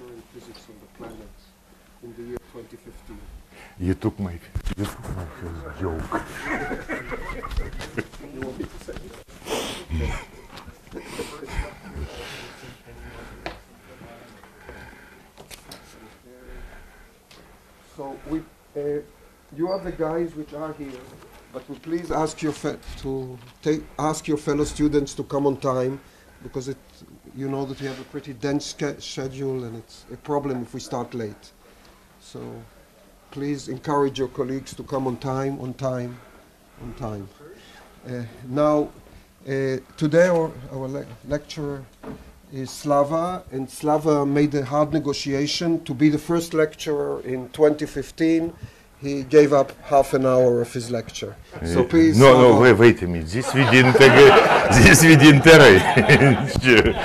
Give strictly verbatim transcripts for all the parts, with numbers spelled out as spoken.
in physics on the planet in the year twenty fifteen. You took my, you took my first joke. You want me to say it? So we, uh, you are the guys which are here, but we please ask your fe to take ask your fellow students to come on time, because it, you know that we have a pretty dense schedule, and it's a problem if we start late. So please encourage your colleagues to come on time, on time, on time. Uh, now, uh, today our, our le lecturer is Slava, and Slava made a hard negotiation to be the first lecturer in twenty fifteen. He gave up half an hour of his lecture. Uh, so please. No, no, wait, wait a minute. This we didn't. This we didn't arrange.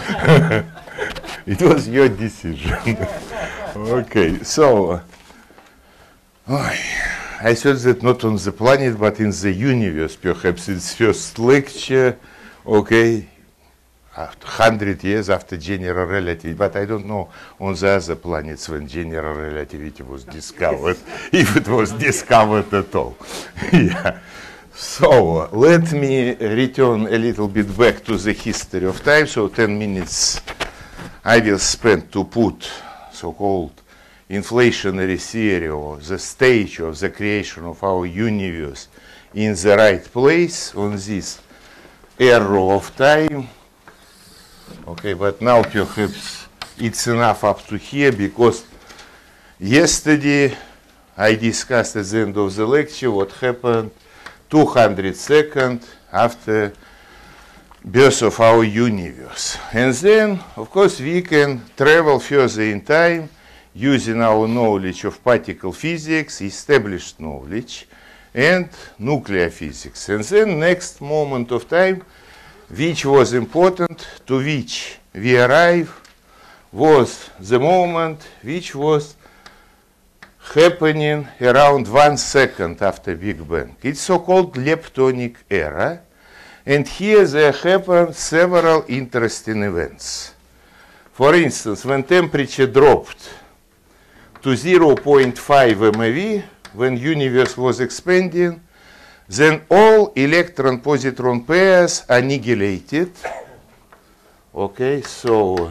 It was your decision. Okay, so. Uh, I thought that not on the planet, but in the universe, perhaps its first lecture, okay, after one hundred years after general relativity, but I don't know on the other planets when general relativity was discovered, if it was discovered at all. Yeah. So let me return a little bit back to the history of time. So ten minutes I will spend to put so-called inflationary theory, or the stage of the creation of our universe, in the right place on this arrow of time. Okay, but now perhaps it's enough up to here, because yesterday I discussed at the end of the lecture what happened two hundred seconds after birth of our universe. And then, of course, we can travel further in time using our knowledge of particle physics, established knowledge, and nuclear physics. And then next moment of time, which was important, to which we arrive, was the moment which was happening around one second after Big Bang. It's so-called leptonic era. And here there happened several interesting events. For instance, when temperature dropped to zero point five MeV, when universe was expanding, then all electron-positron pairs annihilated. Okay, so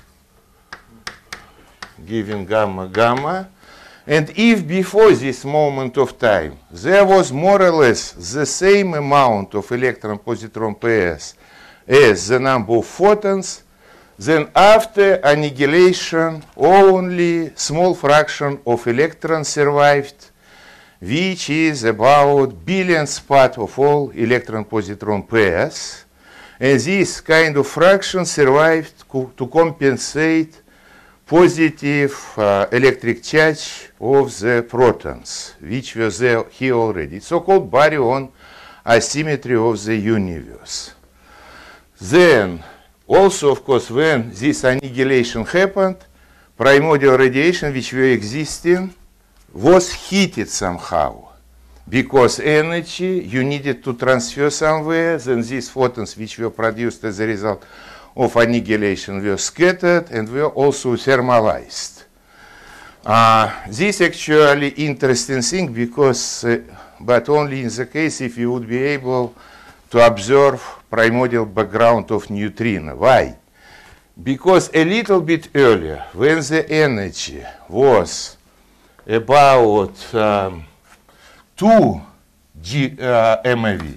giving gamma gamma. And if before this moment of time there was more or less the same amount of electron-positron pairs as the number of photons, then after annihilation only small fraction of electrons survived, which is about billionth part of all electron-positron pairs. And this kind of fraction survived co to compensate positive uh, electric charge of the protons, which were there here already. So-called baryon asymmetry of the universe. Then, also, of course, when this annihilation happened, primordial radiation, which were existing, was heated somehow, because energy you needed to transfer somewhere. Then these photons, which were produced as a result of annihilation, were scattered and were also thermalized. Uh, this actually interesting thing, because, uh, but only in the case if you would be able to observe primordial background of neutrino. Why? Because a little bit earlier, when the energy was about um, two G, uh, MeV,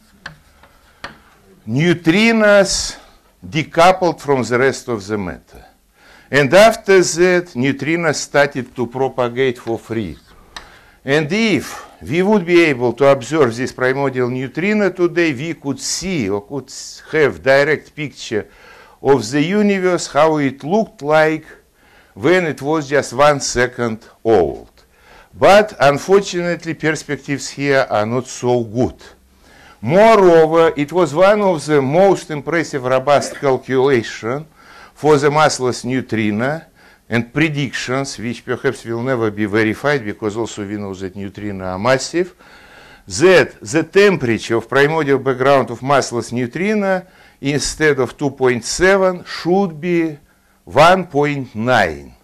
neutrinos decoupled from the rest of the matter. And after that, neutrinos started to propagate for free. And if we would be able to observe this primordial neutrino today, we could see or could have direct picture of the universe, how it looked like when it was just one second old. But unfortunately, perspectives here are not so good. Moreover, it was one of the most impressive robust calculations for the massless neutrino and predictions, which perhaps will never be verified, because also we know that neutrino are massive, that the temperature of primordial background of massless neutrino instead of two point seven should be one point nine.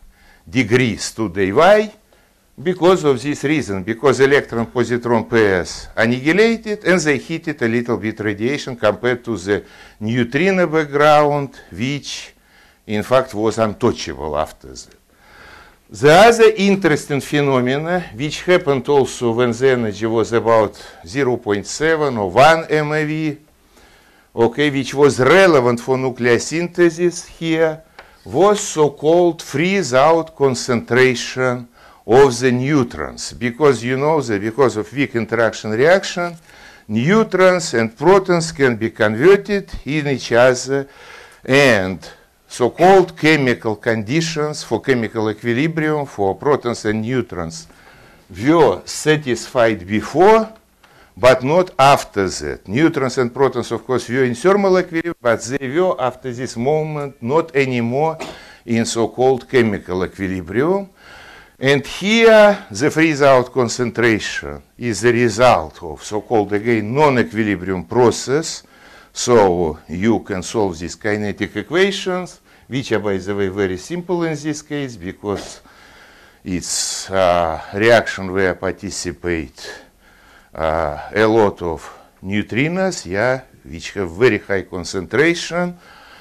degrees today. Why? Because of this reason, because electron-positron pairs annihilated and they hit it a little bit radiation compared to the neutrino background, which in fact was untouchable after that. The other interesting phenomena, which happened also when the energy was about zero point seven or one MeV, okay, which was relevant for nucleosynthesis here, was so-called freeze-out concentration of the neutrons. Because you know that because of weak interaction reaction, neutrons and protons can be converted in each other, and so-called chemical conditions for chemical equilibrium for protons and neutrons were satisfied before, but not after that. Neutrons and protons, of course, were in thermal equilibrium, but they were, after this moment, not anymore in so-called chemical equilibrium. And here, the freeze-out concentration is the result of so-called, again, non-equilibrium process. So you can solve these kinetic equations, which are, by the way, very simple in this case, because it's a reaction where participate uh, a lot of neutrinos, yeah, which have very high concentration.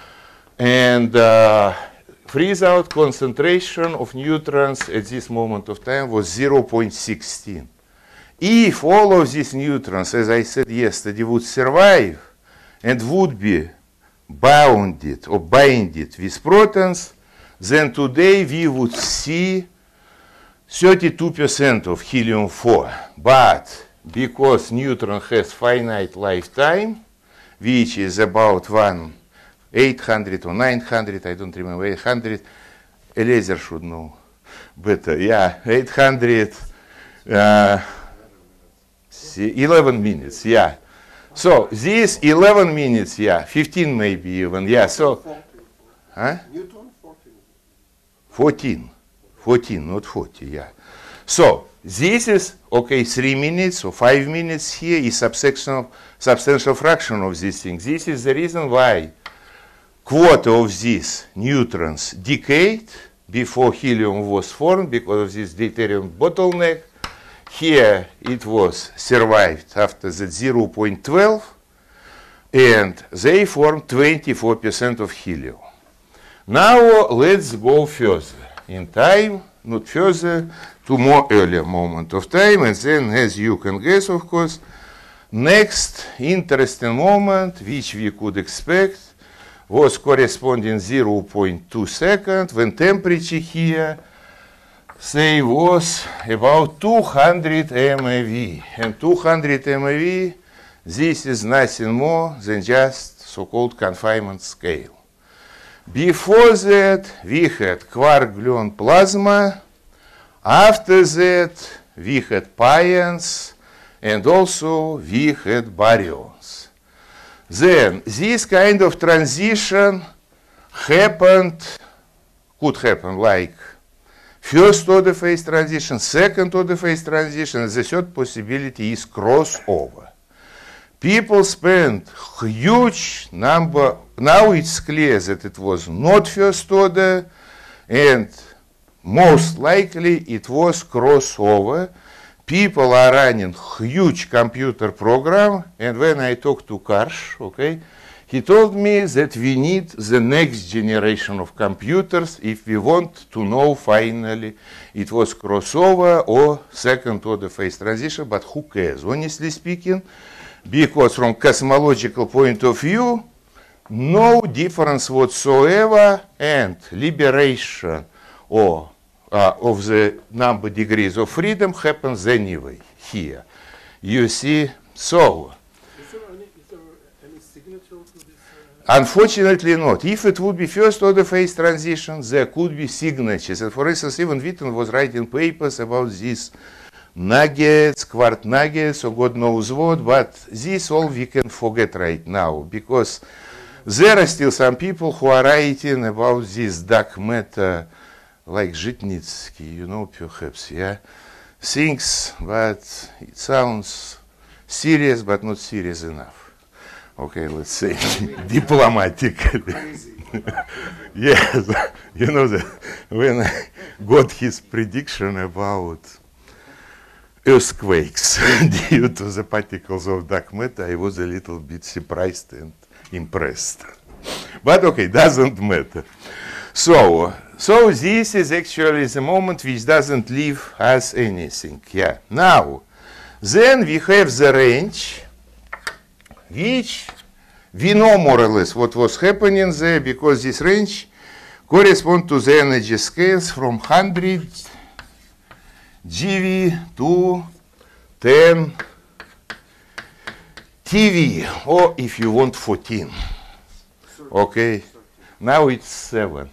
And uh, freeze-out concentration of neutrons at this moment of time was zero point one six. If all of these neutrons, as I said yesterday, would survive and would be bounded or binded with protons, then today we would see thirty-two percent of helium four. But because neutron has finite lifetime, which is about one eight hundred or nine hundred, I don't remember, eight hundred, Eliezer should know better, yeah, eight hundred, uh, eleven minutes, yeah. So these eleven minutes, yeah, fifteen maybe even, yeah, so, huh? Newton, fourteen. fourteen, fourteen, not forty, yeah. So this is, okay, three minutes or five minutes here is substantial, substantial fraction of these things. This is the reason why quarter of these neutrons decayed before helium was formed because of this deuterium bottleneck. Here it was survived after the zero point one two, and they formed twenty-four percent of helium. Now let's go further in time, not further, to more earlier moment of time, and then, as you can guess, of course, next interesting moment which we could expect was corresponding zero point two seconds when temperature here, say, was about two hundred MeV. And two hundred MeV, this is nothing more than just so-called confinement scale. Before that, we had quark-gluon plasma. After that, we had pions, and also we had baryons. Then, this kind of transition happened, could happen like first order phase transition, second order phase transition, and the third possibility is crossover. People spent huge number, now it's clear that it was not first order, and most likely it was crossover. People are running huge computer program, and when I talked to Karsh, okay, he told me that we need the next generation of computers if we want to know finally it was crossover or second order phase transition, but who cares, honestly speaking, because from cosmological point of view, no difference whatsoever, and liberation or uh, of the number degrees of freedom happens anyway here. You see, so. Is there any, is there any signature to this? Uh, Unfortunately not. If it would be first order phase transition, there could be signatures. And for instance, even Witten was writing papers about these nuggets, quark nuggets, or God knows what, but this all we can forget right now, because there are still some people who are writing about this dark matter, like Zhitnitsky, you know, perhaps, yeah, things, but it sounds serious, but not serious enough. Okay, let's say diplomatically. Yes, you know that when I got his prediction about earthquakes due to the particles of dark matter, I was a little bit surprised and impressed. But okay, doesn't matter. So, so this is actually the moment which doesn't leave us anything. Yeah. Now, then we have the range, which we know more or less what was happening there, because this range corresponds to the energy scales from one hundred G V to ten T V, or if you want fourteen. Okay, now it's seven.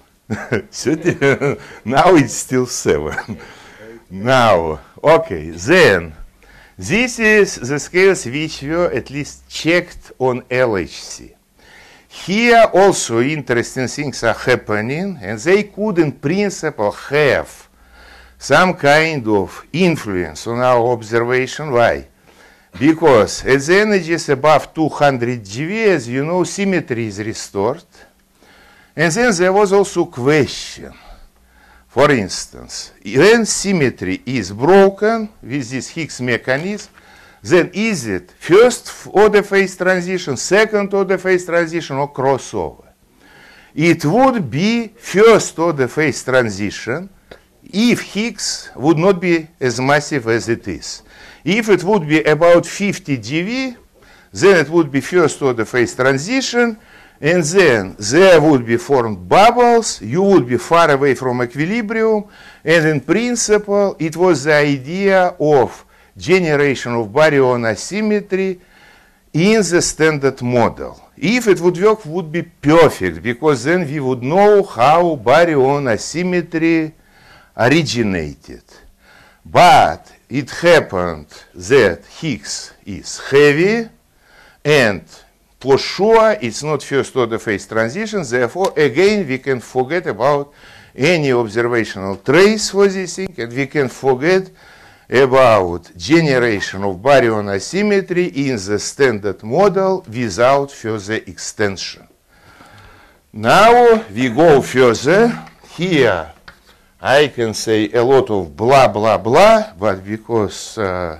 Now it's still seven. Now, okay, then this is the scales which were at least checked on L H C. Here also interesting things are happening, and they could in principle have some kind of influence on our observation. Why? Because at the energies above two hundred G V, as you know, symmetry is restored. And then there was also question. For instance, when symmetry is broken with this Higgs mechanism, then is it first order phase transition, second order phase transition, or crossover? It would be first order phase transition if Higgs would not be as massive as it is. If it would be about fifty G V, then it would be first order phase transition, and then there would be formed bubbles, you would be far away from equilibrium, and in principle it was the idea of generation of baryon asymmetry in the standard model. If it would work, it would be perfect, because then we would know how baryon asymmetry originated. But it happened that Higgs is heavy, and for sure it's not first order phase transition, therefore again we can forget about any observational trace for this thing, and we can forget about generation of baryon asymmetry in the standard model without further extension. Now we go further. Here I can say a lot of blah blah blah, but because uh,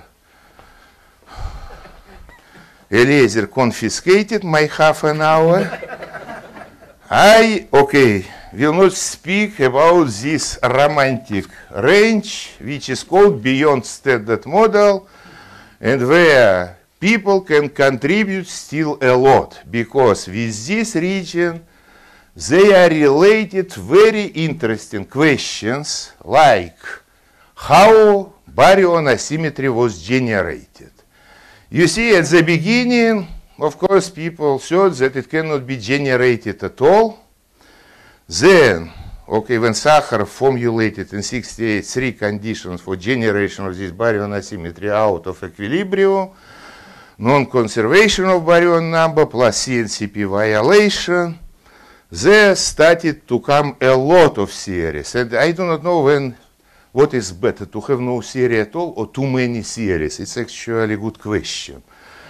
Eliezer confiscated my half an hour, I, okay, will not speak about this romantic range, which is called beyond standard model, and where people can contribute still a lot, because with this region they are related very interesting questions like how baryon asymmetry was generated. You see, at the beginning, of course, people thought that it cannot be generated at all. Then, okay, when Sakharov formulated in sixty-eight three conditions for generation of this baryon asymmetry out of equilibrium, non-conservation of baryon number plus C N C P violation, there started to come a lot of theories. And I do not know when, what is better, to have no theory at all or too many theories. It's actually a good question.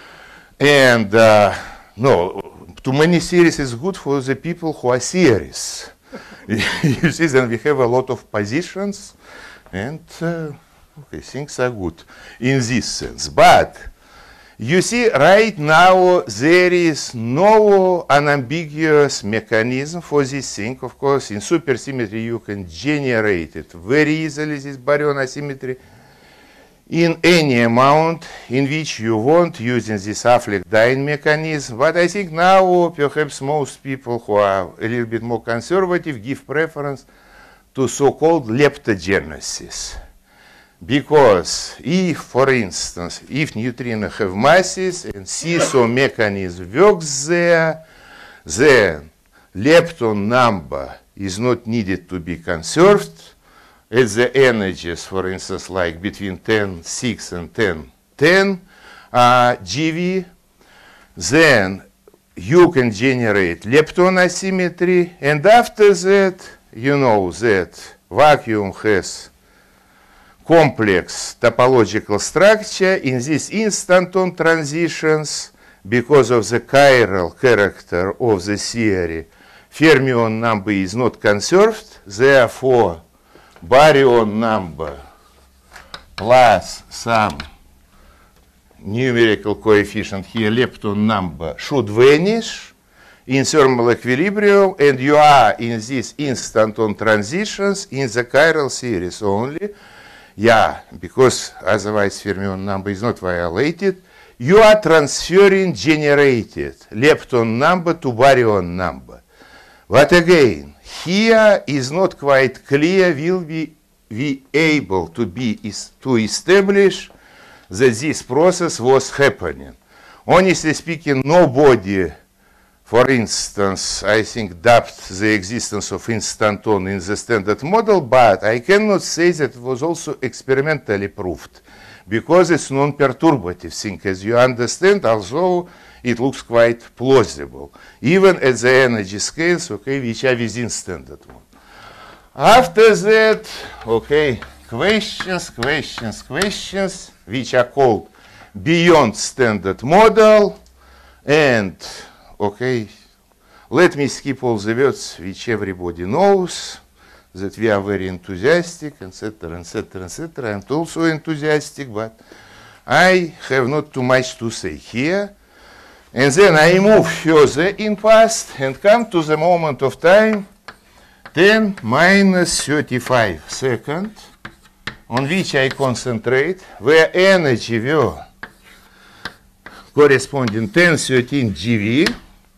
And uh, no, too many theories is good for the people who are serious. You see, then we have a lot of positions, and uh, okay, things are good in this sense. But you see, right now there is no unambiguous mechanism for this thing. Of course, in supersymmetry you can generate it very easily, this baryon asymmetry, in any amount in which you want, using this Affleck-Dyn mechanism. But I think now perhaps most people who are a little bit more conservative give preference to so-called leptogenesis. Because if, for instance, if neutrinos have masses and seesaw mechanism works there, then lepton number is not needed to be conserved at the energies, for instance, like between ten six and ten ten uh, G V. Then you can generate lepton asymmetry, and after that, you know that vacuum has complex topological structure. In this instanton transitions, because of the chiral character of the theory, fermion number is not conserved, therefore baryon number plus some numerical coefficient here, lepton number, should vanish in thermal equilibrium, and you are in this instant on transitions in the chiral series only. Yeah, because otherwise fermion number is not violated. You are transferring generated lepton number to baryon number. But again, here is not quite clear, will we be able to be is, to establish that this process was happening. Honestly speaking, nobody, for instance, I think, doubted the existence of instanton in the standard model, but I cannot say that it was also experimentally proved, because it's non-perturbative thing, as you understand, although it looks quite plausible, even at the energy scales, okay, which are within standard model. After that, okay, questions, questions, questions, which are called beyond standard model, and, okay, let me skip all the words which everybody knows, that we are very enthusiastic, et cetera, et cetera, et cetera. I'm also enthusiastic, but I have not too much to say here. And then I move further in past and come to the moment of time ten minus thirty-five seconds, on which I concentrate, where energy were corresponding ten thirteen G V,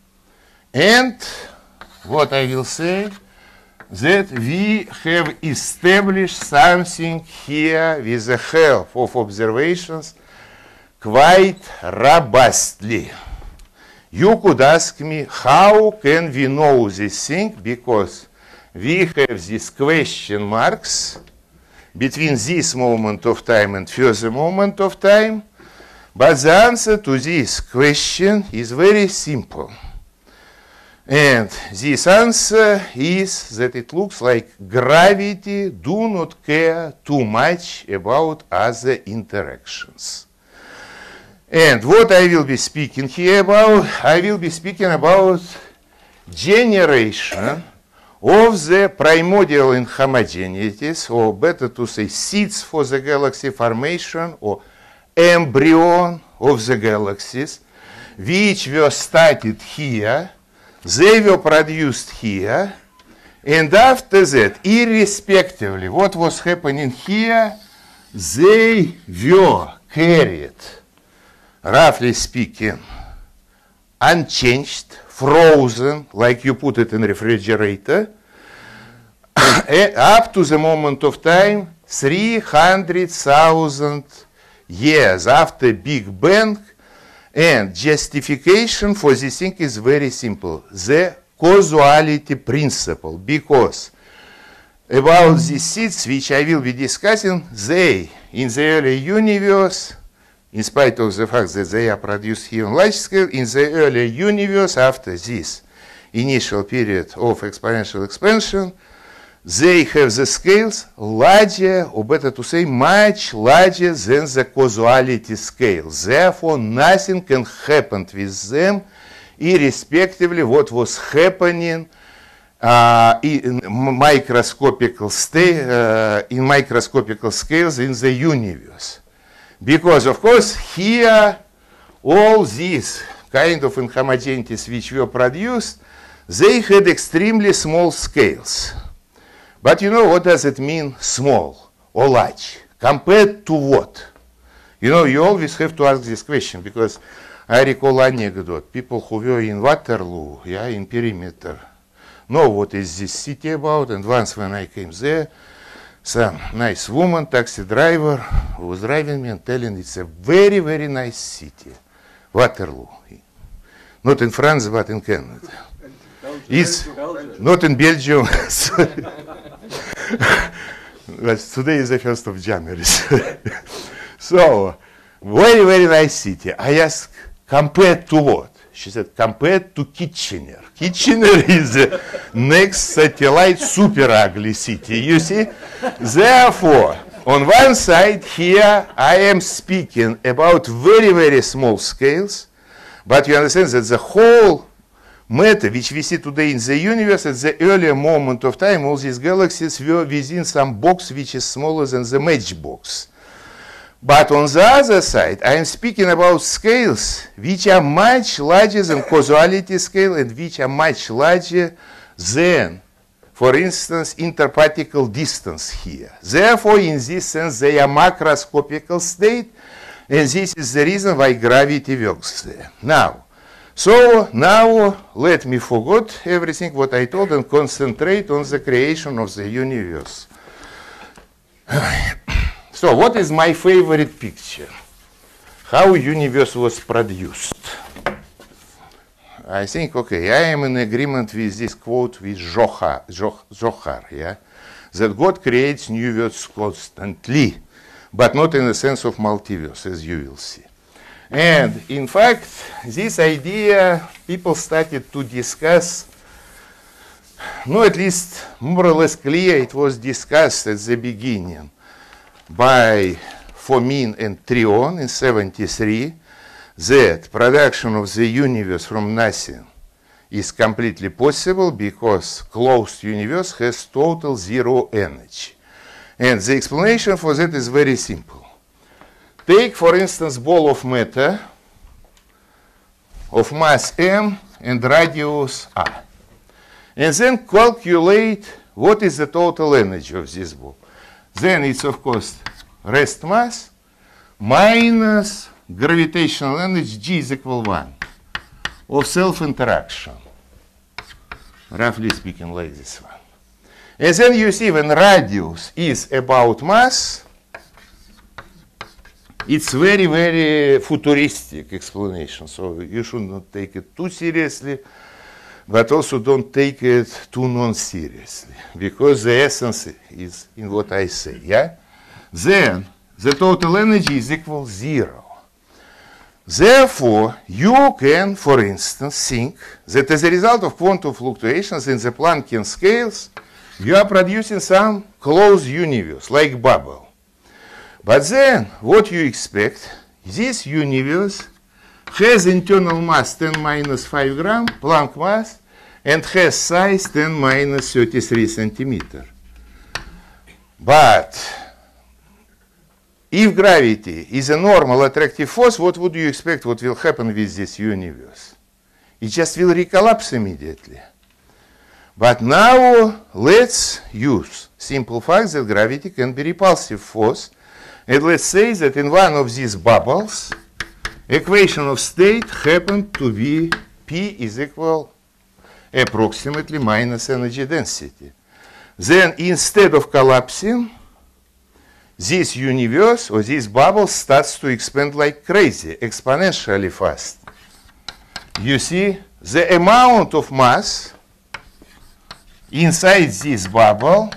and what I will say, that we have established something here with the help of observations quite robustly. You could ask me, how can we know this thing? Because we have these question marks between this moment of time and further moment of time. But the answer to this question is very simple. And this answer is that it looks like gravity do not care too much about other interactions. And what I will be speaking here about, I will be speaking about generation of the primordial inhomogeneities, or better to say seeds for the galaxy formation, or embryon of the galaxies, which were started here. They were produced here, and after that, irrespectively what was happening here, they were carried, roughly speaking, unchanged, frozen, like you put it in refrigerator, up to the moment of time, three hundred thousand years after Big Bang. And justification for this thing is very simple, the causality principle, because about these seeds, which I will be discussing, they, in the early universe, in spite of the fact that they are produced here on large scale, in the early universe, after this initial period of exponential expansion, they have the scales larger, or better to say, much larger than the causality scale. Therefore, nothing can happen with them, irrespectively what was happening uh, in microscopical sta uh, in microscopical scales in the universe. Because, of course, here all these kind of inhomogeneities which were produced, they had extremely small scales. But you know, what does it mean, small or large? Compared to what? You know, you always have to ask this question, because I recall anecdote. People who were in Waterloo, yeah, in perimeter, know what is this city about. And once when I came there, some nice woman, taxi driver, who was driving me and telling it's a very, very nice city, Waterloo. Not in France, but in Canada. It's not in Belgium. But today is the first of January. So, very, very nice city. I asked, compared to what? She said, compared to Kitchener. Kitchener is the next satellite super ugly city, you see? Therefore, on one side here, I am speaking about very, very small scales, but you understand that the whole matter which we see today in the universe, at the earlier moment of time, all these galaxies were within some box which is smaller than the matchbox. But on the other side, I am speaking about scales which are much larger than causality scale and which are much larger than, for instance, interparticle distance here. Therefore, in this sense, they are macroscopical state, and this is the reason why gravity works there. Now, so now let me forget everything what I told and concentrate on the creation of the universe. So, what is my favorite picture? How universe was produced. I think, okay, I am in agreement with this quote with Zohar, Zohar, yeah, that God creates new worlds constantly, but not in the sense of multiverse, as you will see. And in fact, this idea people started to discuss, no, at least more or less clear, it was discussed at the beginning by Fomin and Trion in seventy-three, that production of the universe from nothing is completely possible because closed universe has total zero energy. And the explanation for that is very simple. Take, for instance, ball of matter of mass m and radius r, and then calculate what is the total energy of this ball. Then it's, of course, rest mass minus gravitational energy, G is equal one, of self-interaction, roughly speaking like this one. And then you see when radius is about mass, it's very, very futuristic explanation, so you should not take it too seriously, but also don't take it too non-seriously, because the essence is in what I say, yeah? Then the total energy is equal zero. Therefore, you can, for instance, think that as a result of quantum fluctuations in the Planckian scales, you are producing some closed universe, like bubble. But then, what you expect, this universe has internal mass ten minus five gram, Planck mass, and has size ten minus thirty-three centimeter. But if gravity is a normal attractive force, what would you expect what will happen with this universe? It just will recollapse immediately. But now let's use simple fact that gravity can be repulsive force. And let's say that in one of these bubbles, equation of state happened to be P is equal approximately minus energy density. Then instead of collapsing, this universe or this bubble starts to expand like crazy, exponentially fast. You see, the amount of mass inside this bubble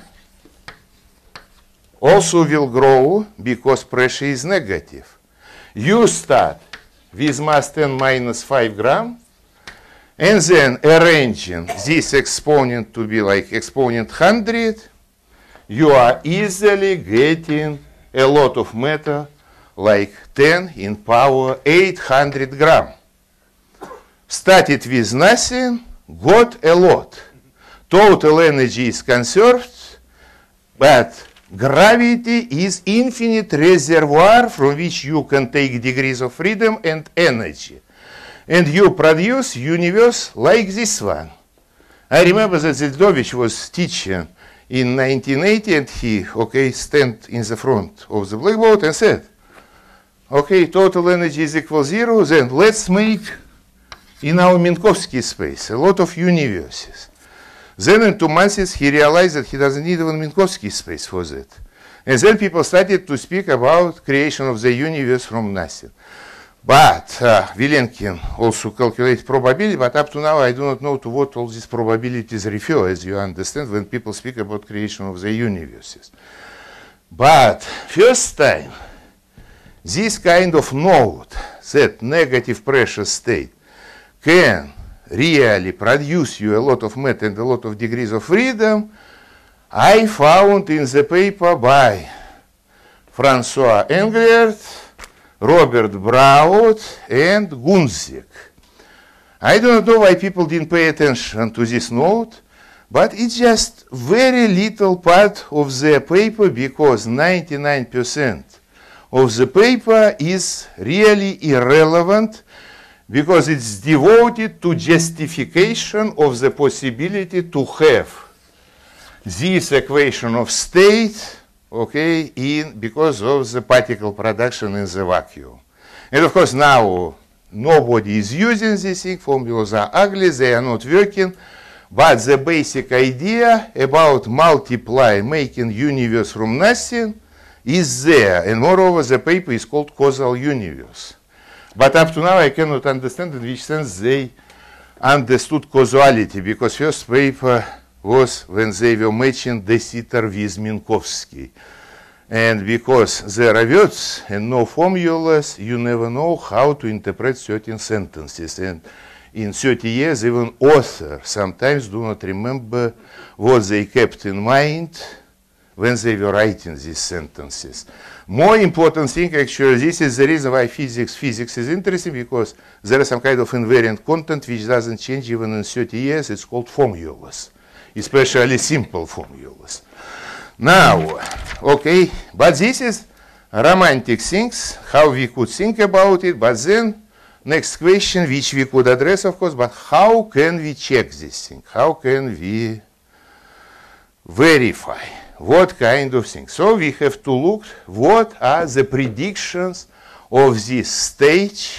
also will grow because pressure is negative. You start with mass ten minus five gram, and then arranging this exponent to be like exponent one hundred, you are easily getting a lot of matter, like ten in power eight hundred gram. Started with nothing, got a lot. Total energy is conserved, but gravity is infinite reservoir from which you can take degrees of freedom and energy. And you produce universe like this one. I remember that Zildovich was teaching in nineteen eighty, and he, okay, stand in the front of the blackboard and said, okay, total energy is equal zero, then let's make in our Minkowski space a lot of universes. Then in two months he realized that he doesn't need even Minkowski space for that. And then people started to speak about creation of the universe from nothing. But uh, Vilenkin also calculated probability, but up to now I do not know to what all these probabilities refer, as you understand, when people speak about creation of the universes. But first time, this kind of node, that negative pressure state, can really produce you a lot of matter and a lot of degrees of freedom, I found in the paper by François Englert, Robert Braud, and Gunzig. I don't know why people didn't pay attention to this note, but it's just very little part of the paper, because ninety-nine percent of the paper is really irrelevant, because it's devoted to justification of the possibility to have this equation of state, okay, in because of the particle production in the vacuum. And of course now nobody is using this thing, formulas are ugly, they are not working, but the basic idea about multiply, making universe from nothing, is there, and moreover the paper is called causal universe. But up to now I cannot understand in which sense they understood causality, because first paper was when they were matching De Sitter with Minkowski. And because there are words and no formulas, you never know how to interpret certain sentences. And in thirty years, even authors sometimes do not remember what they kept in mind when they were writing these sentences. More important thing, actually, this is the reason why physics physics is interesting, because there is some kind of invariant content which doesn't change even in thirty years. It's called formulas, especially simple formulas. Now, okay, but this is romantic things, how we could think about it, but then next question, which we could address, of course, but how can we check this thing? How can we verify? What kind of thing? So we have to look what are the predictions of this stage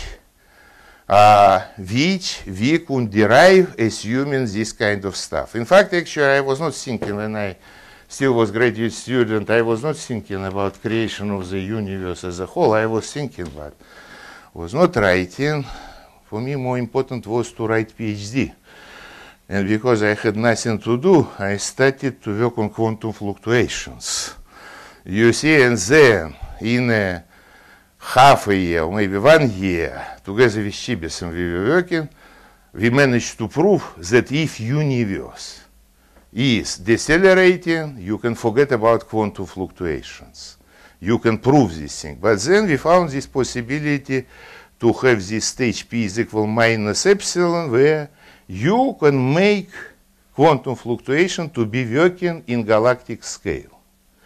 uh, which we could derive assuming this kind of stuff. In fact, actually, I was not thinking when I still was graduate student, I was not thinking about creation of the universe as a whole. I was thinking, but was not writing. For me, more important was to write PhD. And because I had nothing to do, I started to work on quantum fluctuations. You see, and then in a half a year, or maybe one year, together with Chibison, we were working, we managed to prove that if universe is decelerating, you can forget about quantum fluctuations. You can prove this thing. But then we found this possibility to have this stage p is equal minus epsilon, where you can make quantum fluctuation to be working in galactic scale.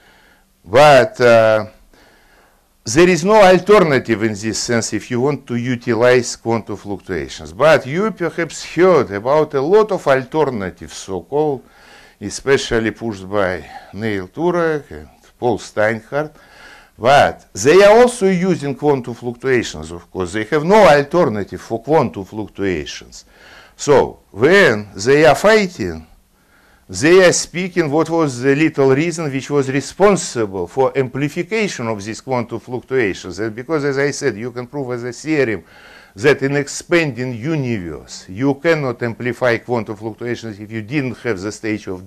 But uh, there is no alternative in this sense if you want to utilize quantum fluctuations. But you perhaps heard about a lot of alternatives, so-called, especially pushed by Neil Turek and Paul Steinhardt. But they are also using quantum fluctuations, of course. They have no alternative for quantum fluctuations. So when they are fighting, they are speaking what was the little reason which was responsible for amplification of these quantum fluctuations. And because, as I said, you can prove as a theorem that in expanding universe, you cannot amplify quantum fluctuations if you didn't have the stage of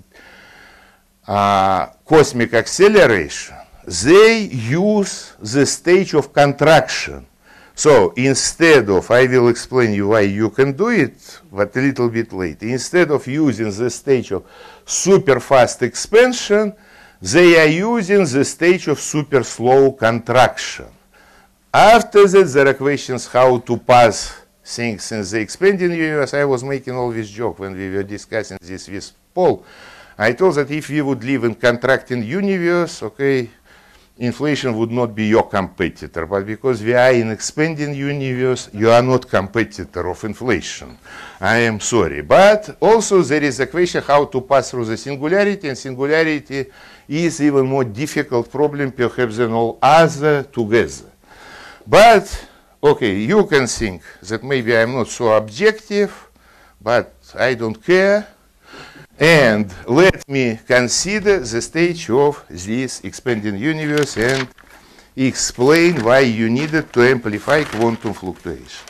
uh, cosmic acceleration. They use the stage of contraction. So instead of, I will explain you why you can do it, but a little bit later. Instead of using the stage of super fast expansion, they are using the stage of super slow contraction. After that, there are questions how to pass things in the expanding universe. I was making all this joke when we were discussing this with Paul. I told that if we would live in contracting universe, okay, inflation would not be your competitor, but because we are in expanding universe, you are not competitor of inflation. I am sorry. But also there is a question how to pass through the singularity, and singularity is even more difficult problem perhaps than all other together. But, okay, you can think that maybe I'm not so objective, but I don't care. And let me consider the stage of this expanding universe and explain why you needed to amplify quantum fluctuation.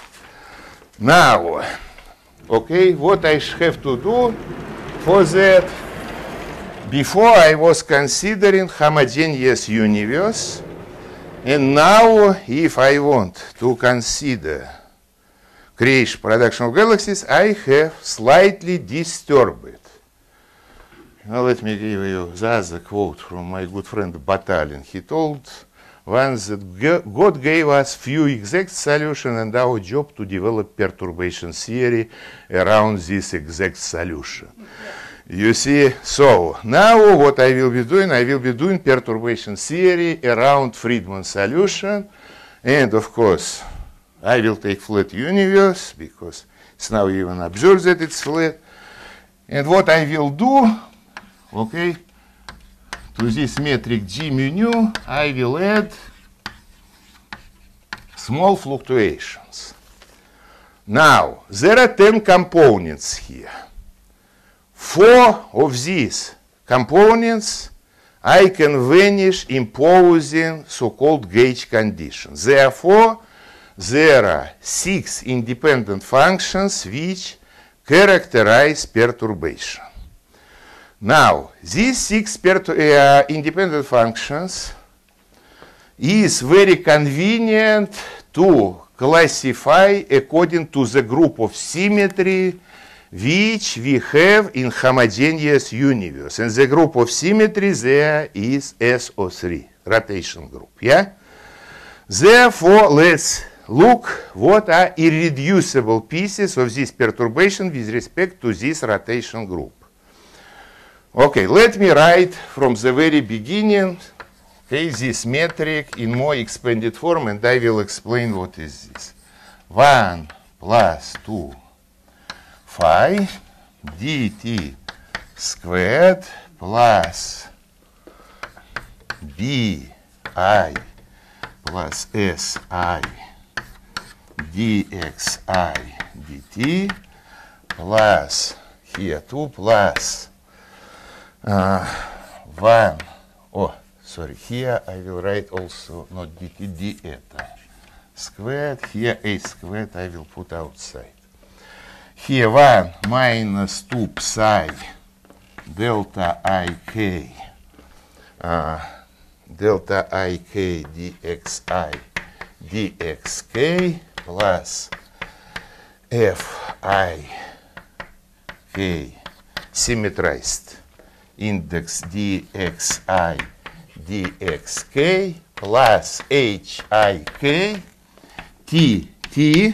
Now, okay, what I have to do for that, before I was considering homogeneous universe, and now if I want to consider creation, production of galaxies, I have slightly disturbed it. Now let me give you the other quote from my good friend Batalin. He told, one that God gave us few exact solutions and our job to develop perturbation theory around this exact solution. You see, so now what I will be doing, I will be doing perturbation theory around Friedman solution, and of course I will take flat universe because it's now even observed that it's flat. And what I will do, okay, to this metric G mu nu, I will add small fluctuations. Now, there are ten components here. Four of these components I can vanish imposing so-called gauge conditions. Therefore, there are six independent functions which characterize perturbation. Now, these six uh, independent functions is very convenient to classify according to the group of symmetry which we have in homogeneous universe. And the group of symmetry there is S O three, rotation group. Yeah? Therefore, let's look what are irreducible pieces of this perturbation with respect to this rotation group. Okay, let me write from the very beginning, okay, this metric in more expanded form, and I will explain what is this. one plus two phi dt squared plus bi plus si dxi dt plus here two plus Uh, one, oh, sorry, here I will write also not dt, d eta squared, here a squared I will put outside. Here one minus two psi delta ik, uh, delta ik dxi dxk plus fi k symmetrized index dxi dxk plus hik t t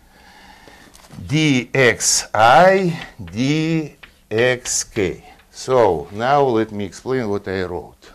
dxi dxk. So now let me explain what I wrote.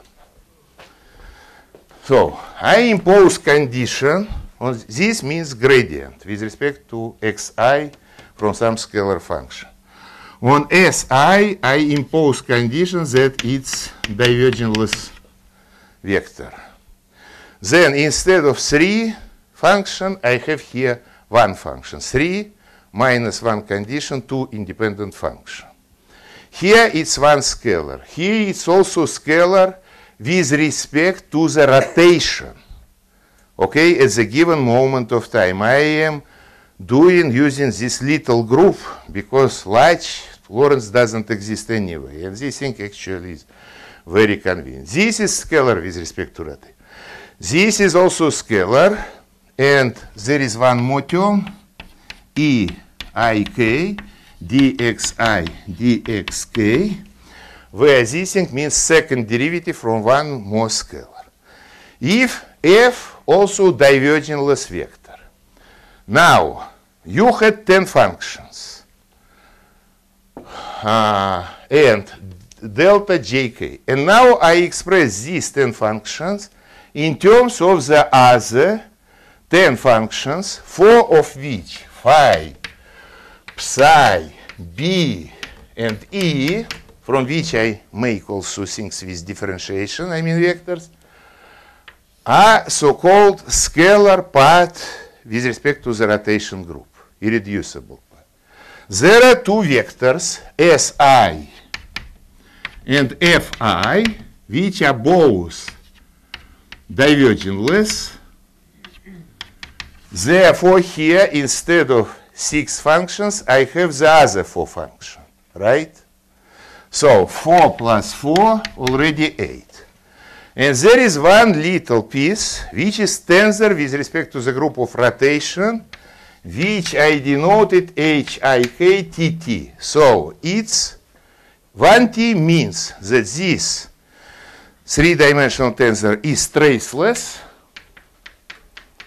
So I impose condition on this means gradient with respect to xi from some scalar function. On Si, I impose condition that it's divergenceless vector. Then instead of three function, I have here one function. three minus one condition, two independent function. Here it's one scalar. Here it's also scalar with respect to the rotation. Okay, at the given moment of time. I am doing using this little group because large Lorentz doesn't exist anyway, and this thing actually is very convenient. This is scalar with respect to rotation. This is also scalar, and there is one more term, E I K dxi dxk, where this thing means second derivative from one more scalar. If f also divergenceless vector. Now, you had ten functions. Uh, and delta jk. And now I express these ten functions in terms of the other ten functions, four of which, phi, psi, b, and e, from which I make also things with differentiation, I mean vectors, are so-called scalar part with respect to the rotation group, irreducible. There are two vectors, Si and Fi, which are both divergenceless. Therefore, here, instead of six functions, I have the other four functions, right? So, four plus four, already eight. And there is one little piece, which is tensor with respect to the group of rotation, which I denoted H I K T T. So it's one T means that this three-dimensional tensor is traceless,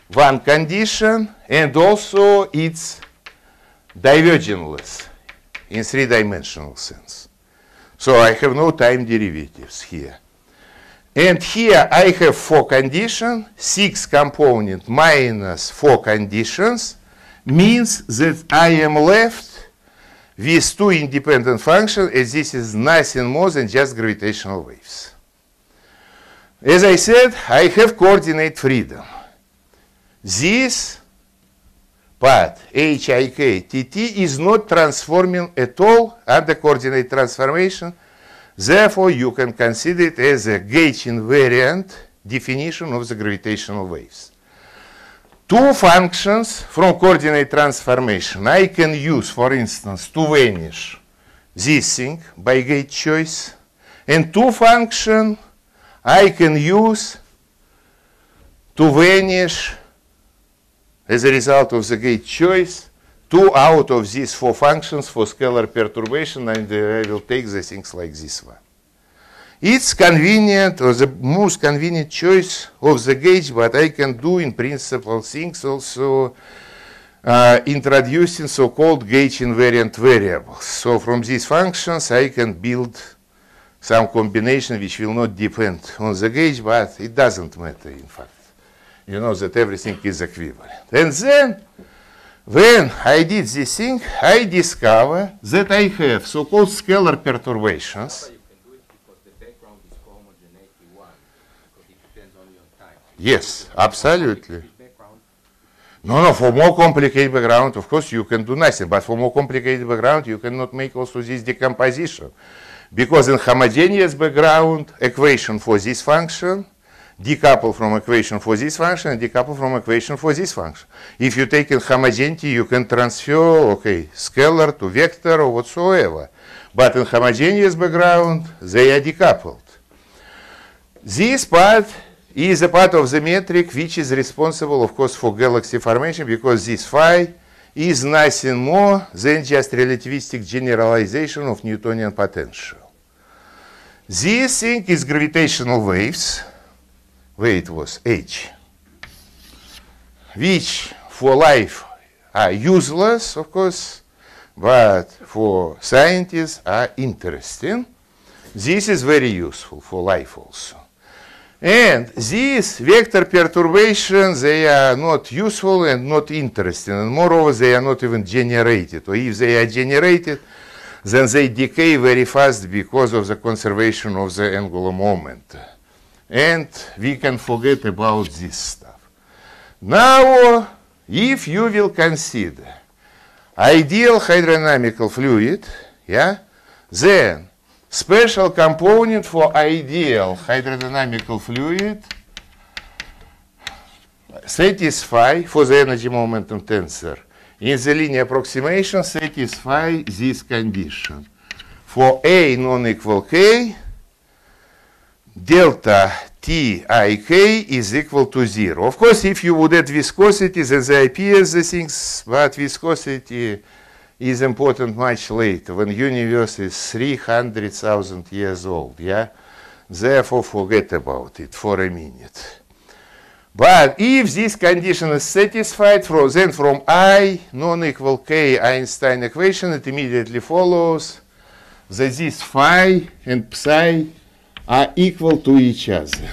one condition, and also it's divergenceless in three-dimensional sense. So I have no time derivatives here. And here I have four conditions, six component minus four conditions, means that I am left with two independent functions, and this is nothing more than just gravitational waves. As I said, I have coordinate freedom. This part, H I K T T, is not transforming at all under coordinate transformation. Therefore, you can consider it as a gauge invariant definition of the gravitational waves. Two functions from coordinate transformation I can use, for instance, to vanish this thing by gauge choice, and two functions I can use to vanish as a result of the gauge choice two out of these four functions for scalar perturbation, and I will take the things like this one. It's convenient, or the most convenient choice of the gauge, but I can do in principle things also uh, introducing so-called gauge invariant variables. So from these functions I can build some combination which will not depend on the gauge, but it doesn't matter in fact. You know that everything is equivalent. And then, when I did this thing, I discover that I have so-called scalar perturbations. You can do it because the background is homogeneity one, because it depends only on time. Yes, absolutely. Background, No, no, for more complicated background, of course, you can do nothing. But for more complicated background, you cannot make also this decomposition. Because in homogeneous background, equation for this function decouple from equation for this function and decouple from equation for this function. If you take in homogeneity, you can transfer, okay, scalar to vector or whatsoever. But in homogeneous background, they are decoupled. This part is a part of the metric which is responsible, of course, for galaxy formation, because this phi is nothing more than just relativistic generalization of Newtonian potential. This thing is gravitational waves, where it was H, which for life are useless, of course, but for scientists are interesting. This is very useful for life also. And these vector perturbations, they are not useful and not interesting, and moreover, they are not even generated. Or if they are generated, then they decay very fast because of the conservation of the angular moment. And we can forget about this stuff. Now, if you will consider ideal hydrodynamical fluid, yeah, then special component for ideal hydrodynamical fluid satisfy for the energy momentum tensor in the linear approximation satisfy this condition. For A non-equal K, delta T I K is equal to zero. Of course, if you would add viscosity, then they appear the things, but viscosity is important much later, when universe is three hundred thousand years old, yeah? Therefore, forget about it for a minute. But if this condition is satisfied, from, then from I non-equal K Einstein equation, it immediately follows that this phi and psi are equal to each other.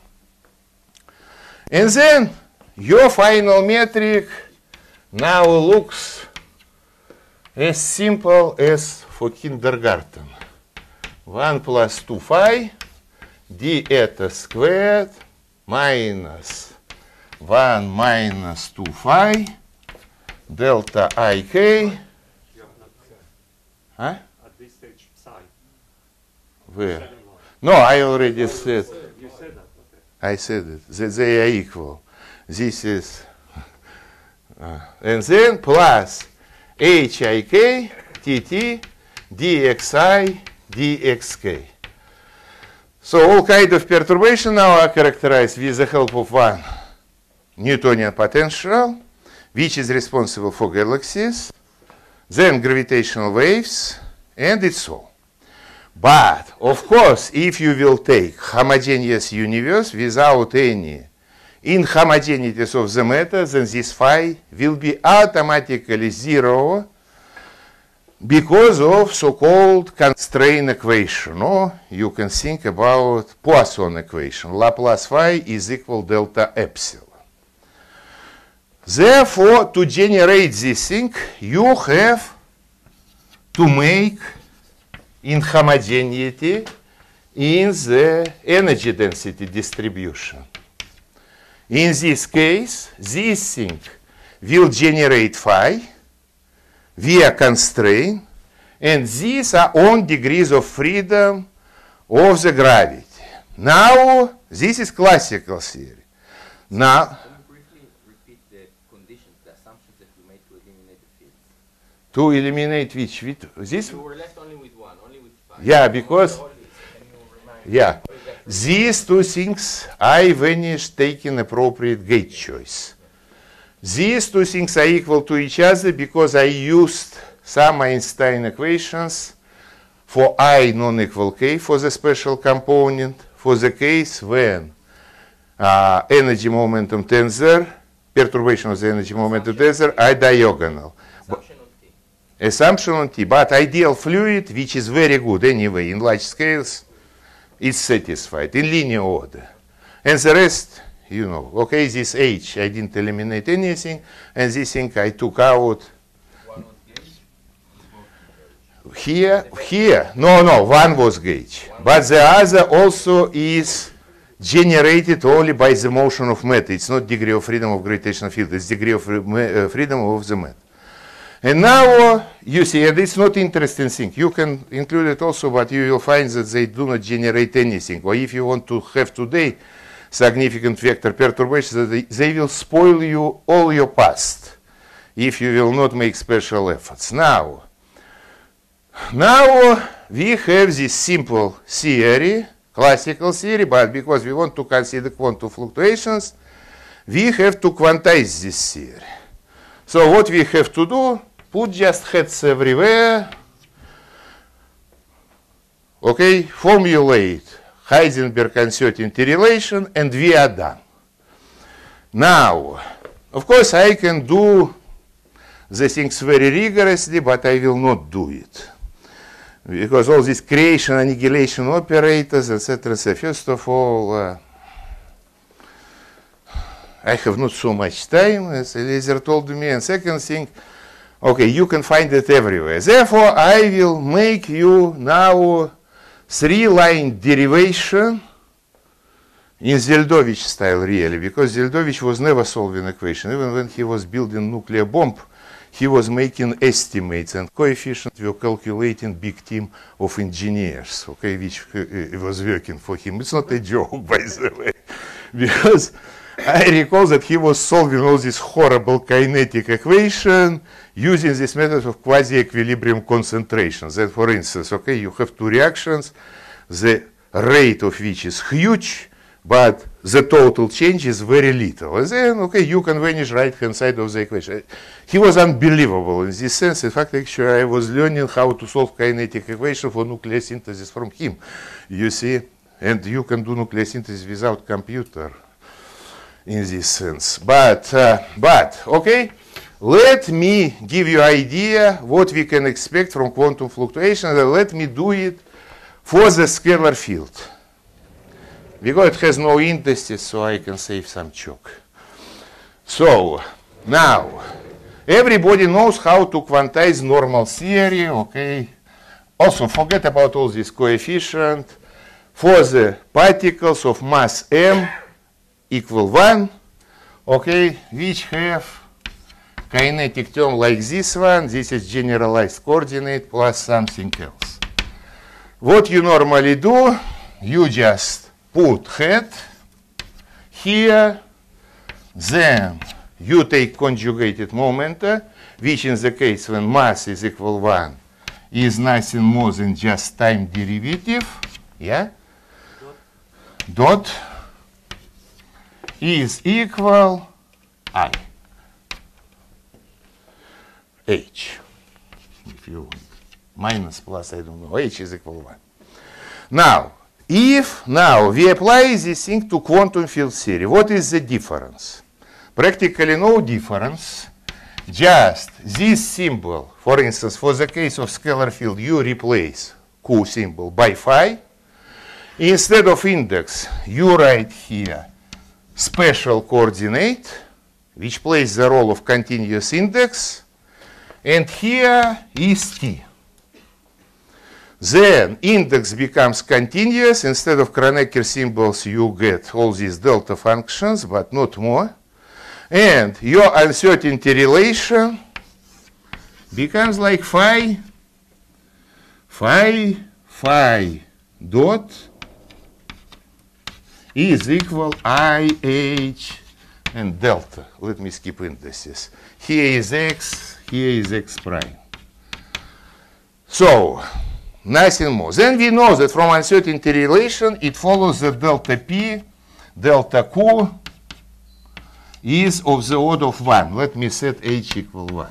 And then your final metric now looks as simple as for kindergarten. one plus two phi d eta squared minus one minus two phi delta I K. Huh? At this stage, psi. Where? No, I already said. You said that. Okay. I said it, that they are equal. This is, uh, and then plus H I K T T dxi dxk. So all kind of perturbation now are characterized with the help of one Newtonian potential, which is responsible for galaxies, then gravitational waves, and it's all. But, of course, if you will take homogeneous universe without any in homogeneities of the matter, then this phi will be automatically zero because of so-called constraint equation. Or you can think about Poisson equation. Laplace phi is equal delta epsilon. Therefore, to generate this thing, you have to make inhomogeneity in the energy density distribution. In this case, this thing will generate phi via constraint, and these are on degrees of freedom of the gravity. Now, this is classical theory. Now, Can you briefly repeat the conditions, the assumptions that you made to eliminate the fields? to eliminate which? With this? You were left only with one, only with phi. Yeah, because, All this. Can you remind yeah, what is that? these two things I vanished taking appropriate gauge choice. These two things are equal to each other because I used some Einstein equations for I non-equal k for the special component, for the case when uh, energy momentum tensor, perturbation of the energy momentum tensor are diagonal. Assumption on T. Assumption on T, but ideal fluid, which is very good anyway in large scales, is satisfied in linear order. And the rest, you know, okay, this H, I didn't eliminate anything, and this thing I took out. One was gauge. Here, here, no, no, one was gauge. But the other also is generated only by the motion of matter. It's not degree of freedom of gravitational field, it's degree of uh, freedom of the matter. And now uh, you see, and it's not interesting thing. You can include it also, but you will find that they do not generate anything. Or if you want to have today significant vector perturbations, they, they will spoil you all your past if you will not make special efforts. Now, now uh, we have this simple theory, classical theory, but because we want to consider quantum fluctuations, we have to quantize this theory. So what we have to do, put just heads everywhere, okay, formulate Heisenberg uncertainty relation, and we are done. Now, of course, I can do the things very rigorously, but I will not do it. Because all these creation, annihilation operators, et cetera, et cetera. First of all, uh, I have not so much time, as Eliezer told me. And second thing, okay, you can find it everywhere. Therefore, I will make you now three-line derivation in Zeldovich style, really, because Zeldovich was never solving equation. Even when he was building nuclear bomb, he was making estimates, and coefficients were calculating big team of engineers, okay, which uh, was working for him. It's not a joke, by the way, because I recall that he was solving all this horrible kinetic equation using this method of quasi-equilibrium concentration. That, for instance, okay, you have two reactions, the rate of which is huge, but the total change is very little. And then, okay, you can vanish right-hand side of the equation. He was unbelievable in this sense. In fact, actually, I was learning how to solve kinetic equation for nuclear synthesis from him, you see. And you can do nuclear synthesis without computer in this sense. But, uh, but, okay, let me give you idea what we can expect from quantum fluctuations, and let me do it for the scalar field. Because it has no indices, so I can save some chalk. So, now, everybody knows how to quantize normal theory, okay? Also, forget about all this coefficient. For the particles of mass m equal one, okay, which have kinetic term like this one. This is generalized coordinate plus something else. What you normally do, you just put head here, then you take conjugated momenta, which in the case when mass is equal one is nothing more than just time derivative, yeah? Dot, dot is equal I, H, if you want, minus plus, I don't know, H is equal one. Now, if now we apply this thing to quantum field theory, what is the difference? Practically no difference. Just this symbol, for instance, for the case of scalar field, you replace Q symbol by phi. Instead of index, you write here special coordinate, which plays the role of continuous index, and here is t. Then index becomes continuous. Instead of Kronecker symbols, you get all these delta functions, but not more. And your uncertainty relation becomes like phi, phi, phi dot is equal I, H, and delta. Let me skip indices. Here is x, here is x prime. So, nothing more. Then we know that from uncertainty relation, it follows that delta p, delta q is of the order of one. Let me set h equal one.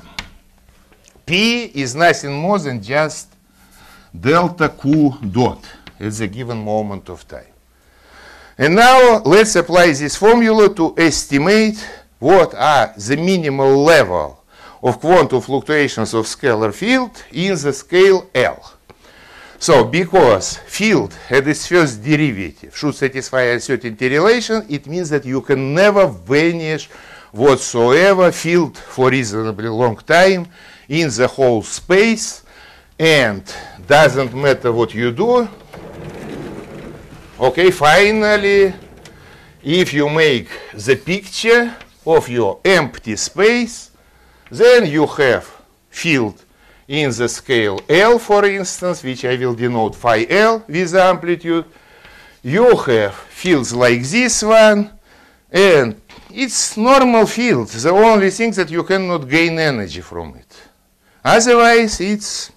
P is nothing more than just delta q dot at the given moment of time. And now let's apply this formula to estimate what are the minimal level of quantum fluctuations of scalar field in the scale L. So, because field at its first derivative should satisfy uncertainty relation, it means that you can never vanish whatsoever field for reasonably long time in the whole space, and doesn't matter what you do. Okay, finally, if you make the picture of your empty space, then you have field in the scale L, for instance, which I will denote phi L with amplitude. You have fields like this one, and it's normal field. The only thing that you cannot gain energy from it. Otherwise, it's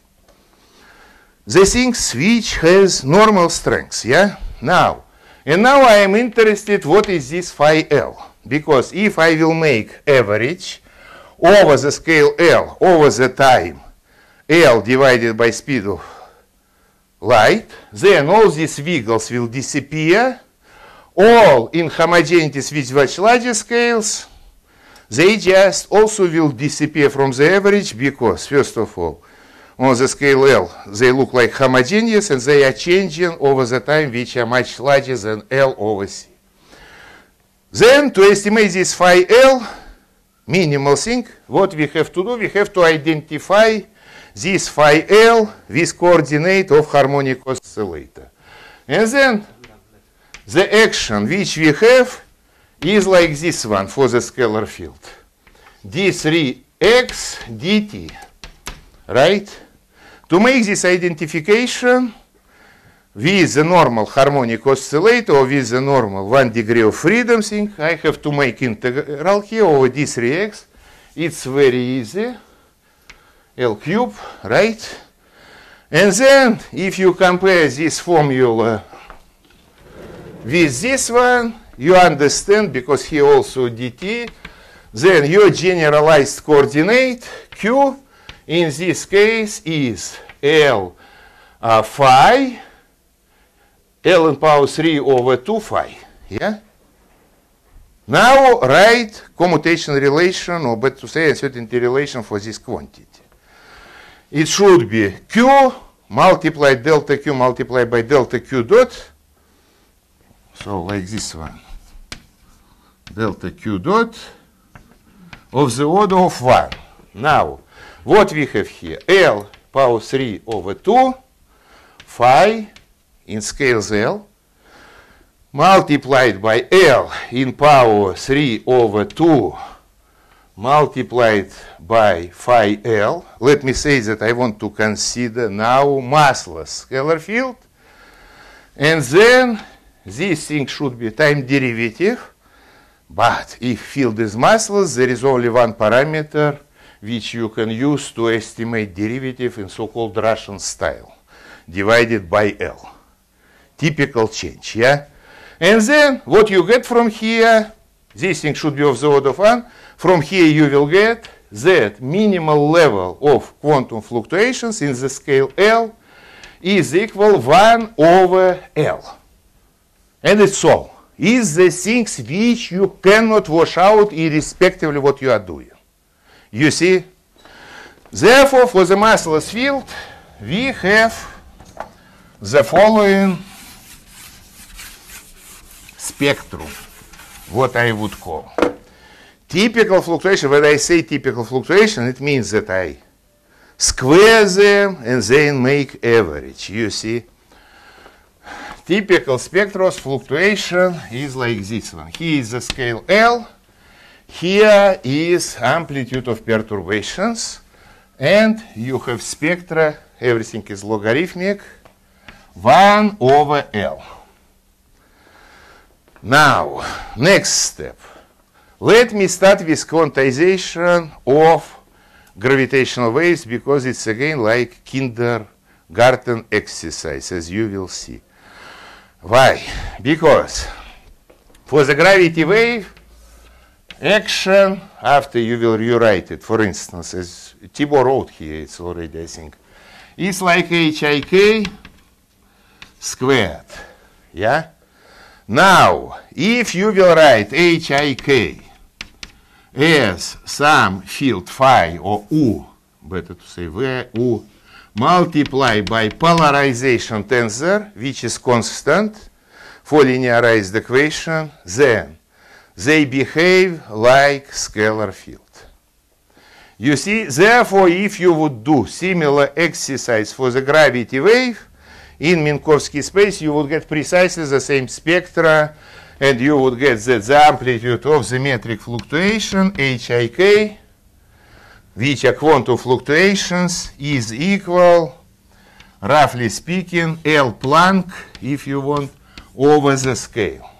the things which has normal strength, yeah? Now, and now I am interested what is this phi L. Because if I will make average over the scale L, over the time, L divided by speed of light, then all these wiggles will disappear. All inhomogeneities with much larger scales, they just also will disappear from the average because, first of all, on the scale L, they look like homogeneous and they are changing over the time, which are much larger than L over C. Then, to estimate this phi L, minimal thing, what we have to do, we have to identify this phi L with coordinate of harmonic oscillator. And then the action which we have is like this one for the scalar field. d three x dt, right? To make this identification with the normal harmonic oscillator or with the normal one degree of freedom thing, I have to make integral here over d three x. It's very easy. L cube, right? And then, if you compare this formula with this one, you understand, because here also dt, then your generalized coordinate, q, in this case is L uh, phi, L in power three over two phi, yeah? Now, write commutation relation, or better to say uncertainty relation for this quantity. It should be q multiplied delta q multiplied by delta q dot. So like this one. Delta q dot of the order of one. Now, what we have here? L power three over two phi in scales L multiplied by L in power three over two multiplied by phi L. Let me say that I want to consider now massless scalar field. And then this thing should be time derivative. But if field is massless, there is only one parameter which you can use to estimate derivative in so-called Russian style, divided by L. Typical change, yeah? And then what you get from here, this thing should be of the order of one. From here you will get that minimal level of quantum fluctuations in the scale L is equal one over L. And it's all. Is the things which you cannot wash out irrespectively what you are doing. You see? Therefore, for the massless field, we have the following spectrum, what I would call. Typical fluctuation, when I say typical fluctuation, it means that I square them and then make average, you see. Typical spectros fluctuation is like this one. Here is the scale L. Here is amplitude of perturbations. And you have spectra, everything is logarithmic, one over L. Now, next step. Let me start with quantization of gravitational waves, because it's again like kindergarten exercise, as you will see. Why? Because for the gravity wave, action, after you will rewrite it, for instance, as Tibor wrote here, it's already, I think, is like H I K squared. Yeah? Now, if you will write H I K as some field phi, or U, better to say where U, multiplied by polarization tensor, which is constant for linearized equation, then they behave like scalar field. You see, therefore, if you would do similar exercise for the gravity wave in Minkowski space, you would get precisely the same spectra, and you would get that the amplitude of the metric fluctuation, H I K, which are quantum fluctuations, is equal, roughly speaking, L Planck, if you want, over the scale.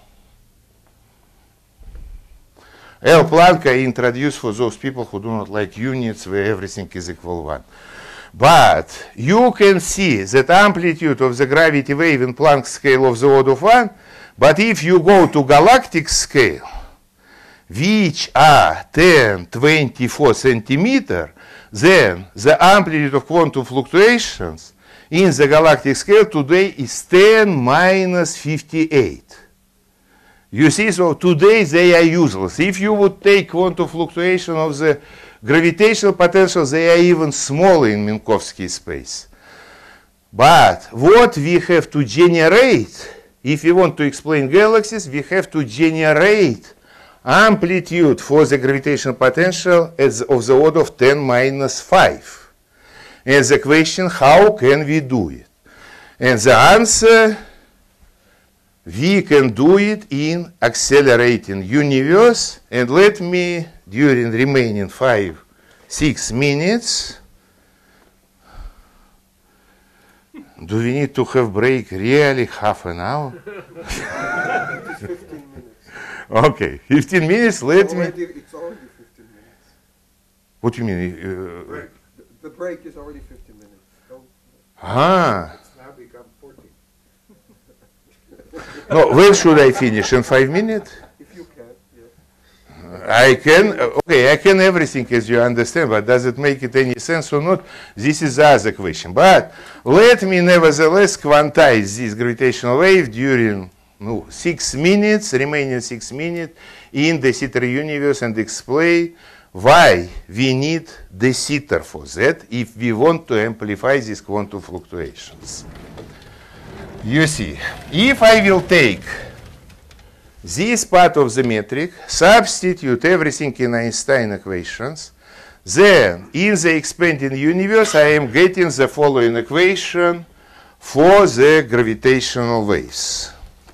L Planck I introduced for those people who do not like units where everything is equal one. But you can see that amplitude of the gravity wave in Planck scale of the order of one, but if you go to galactic scale, which are ten, twenty-four centimeter, then the amplitude of quantum fluctuations in the galactic scale today is ten minus fifty-eight. You see, so today they are useless. If you would take quantum fluctuation of the gravitational potential, they are even smaller in Minkowski space. But what we have to generate, if we want to explain galaxies, we have to generate amplitude for the gravitational potential as of the order of ten minus five. And the question, how can we do it? And the answer, we can do it in accelerating universe. And let me, during remaining five, six minutes, do we need to have break really half an hour? It's fifteen minutes. Okay, fifteen minutes, let already, me... It's already fifteen minutes. What do you mean? Uh, Break. The, the break is already fifteen minutes. Don't, ah, It's now become fourteen. no, when should I finish? In five minutes? if you can, yes. I can, uh, okay, I can everything as you understand, but does it make it any sense or not? This is the other question. But let me nevertheless quantize this gravitational wave during no, six minutes, remaining six minutes in the de Sitter universe, and explain why we need de Sitter for that if we want to amplify these quantum fluctuations. You see, if I will take this part of the metric, substitute everything in Einstein equations, then in the expanding universe I am getting the following equation for the gravitational waves.